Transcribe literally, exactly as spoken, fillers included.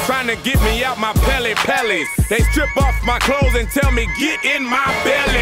trying to get me out my pelly pellies. They strip off my clothes and tell me get in my belly.